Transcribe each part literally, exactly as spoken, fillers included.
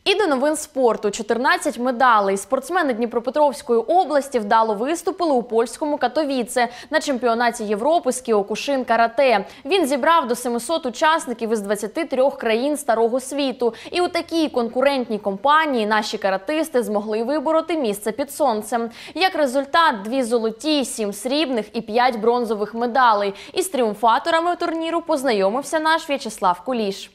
І до новин спорту. чотирнадцять медалей. Спортсмени Дніпропетровської області вдало виступили у польському Катовіце на чемпіонаті Європи з кіокушин карате. Він зібрав до семисот учасників із двадцяти трьох країн старого світу. І у такій конкурентній компанії наші каратисти змогли вибороти місце під сонцем. Як результат, дві золоті, сім срібних і п'ять бронзових медалей. Із тріумфаторами турніру познайомився наш В'ячеслав Куліш.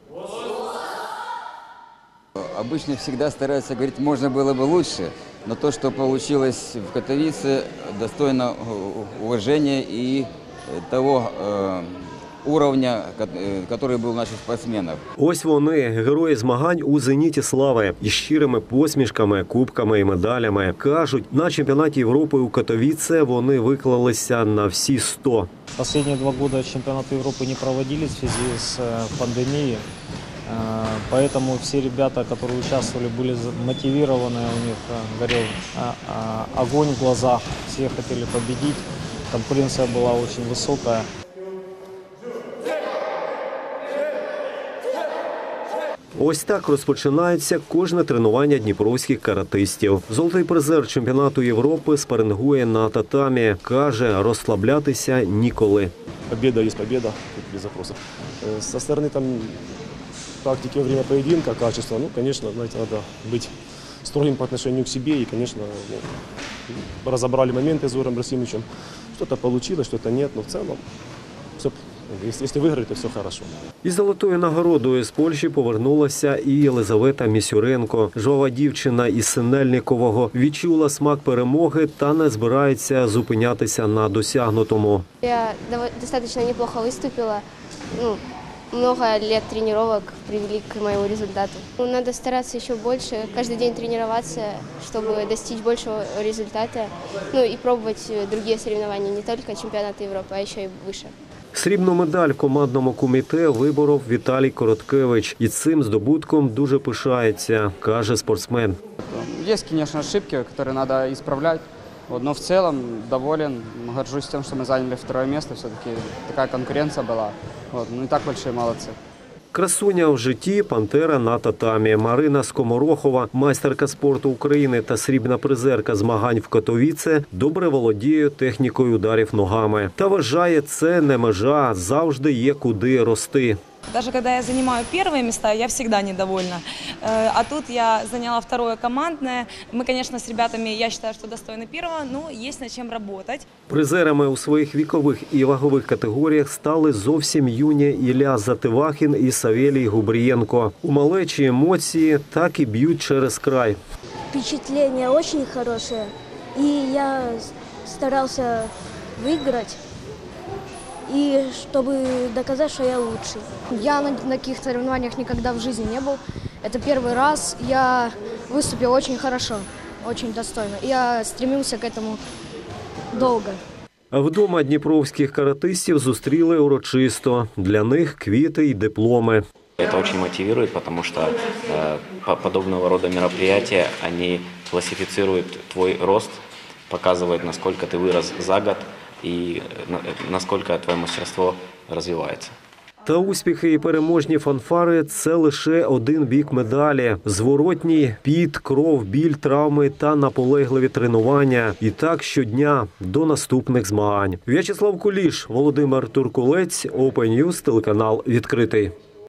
Обычно всегда стараются говорить, можно было бы лучше, но то, что получилось в Катовице, достойно уважения и того э, уровня, который был у наших спортсменов. Ось вони, герої змагань у «Зеніті слави». Із щирими посмішками, кубками і медалями. Кажуть, на чемпіонаті Європи у Катовіце вони виклалися на всі сто. Останні два роки чемпіонати Європи не проводились в зв'язку з пандемією. Поэтому все ребята, которые участвовали, были мотивированы, у них горел огонь в глазах, все хотели победить, конкуренция была очень высокая. Ось так розпочинається кожне тренування дніпровських каратистів. Золотий призер чемпіонату Європи спарингує на татамі. Каже, розслаблятися ніколи. Победа є победа, тут без запросов. Со стороны там тактики во время поединка, качества, ну, конечно, знаете, надо быть строгим по отношению к себе и, конечно, ну, разобрали моменты с Зором Брасимовичем. Что-то получилось, что-то нет, но в целом, все, если, если выиграли, то все хорошо. Із золотою нагородою з Польщі повернулася і Єлизавета Місюренко. Жвава дівчина із Синельникового відчула смак перемоги та не збирається зупинятися на досягнутому. Я достаточно неплохо виступила. Ну, много лет тренировок привели к моему результату. Надо стараться еще больше, каждый день тренироваться, чтобы достичь большего результата. Ну и пробовать другие соревнования, не только чемпионаты Европы, а еще и выше. Срібну медаль в командному комітеті виборов Віталій Короткевич. І цим здобутком дуже пишається, каже спортсмен. Є, звісно, ошибки, які треба ісправляти. Но в целом доволен, горжусь тем, что мы заняли второе место, все-таки такая конкуренция была. Вот. Ну и так большие молодцы. Красуня в житті, пантера на татамі. Марина Скоморохова, майстерка спорту України та срібна призерка змагань в Катовіце, добре володіє технікою ударів ногами. Та вважає, це не межа, завжди є куди рости. Даже когда я занимаю первые места, я всегда недовольна. А тут я заняла второе командное. Мы, конечно, с ребятами, я считаю, что достойны первого, но есть над чем работать. Призерами у своїх вікових і вагових категоріях стали зовсім юні Ілля Зативахін і Савелій Губрієнко. У малечі емоції так і б'ють через край. Впечатление очень хорошее, и я старался выиграть. И чтобы доказать, что я лучший. Я на таких соревнованиях никогда в жизни не был. Это первый раз. Я выступил очень хорошо, очень достойно. Я стремился к этому долго. Вдома дніпровських каратистів зустріли урочисто. Для них квіти й дипломи. Это очень мотивирует, потому что э, подобного рода мероприятия, они классифицируют твой рост, показывают, насколько ты вырос за год и насколько твоє мастерство розвивається. Та успіхи і переможні фанфари – це лише один бік медалі. Зворотній – піт, кров, біль, травми та наполегливі тренування. І так щодня до наступних змагань. В'ячеслав Куліш, Володимир Туркулець, Open News, телеканал «Відкритий».